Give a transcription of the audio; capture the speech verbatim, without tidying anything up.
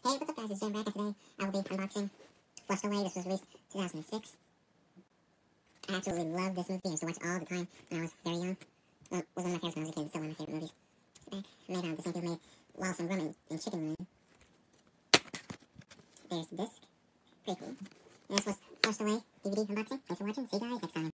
Hey, what's up guys, it's Jam back, and today I will be unboxing Flushed Away. This was released two thousand six. I absolutely love this movie. I used to watch it all the time when I was very young. Well, it was one of my favorites when I was a kid. It's still one of my favorite movies. It's back. Made out of the same people made Wallace and Gromit and Chicken Run. There's the disc. Pretty cool. And this was Flushed Away D V D unboxing. Thanks for watching. See you guys next time.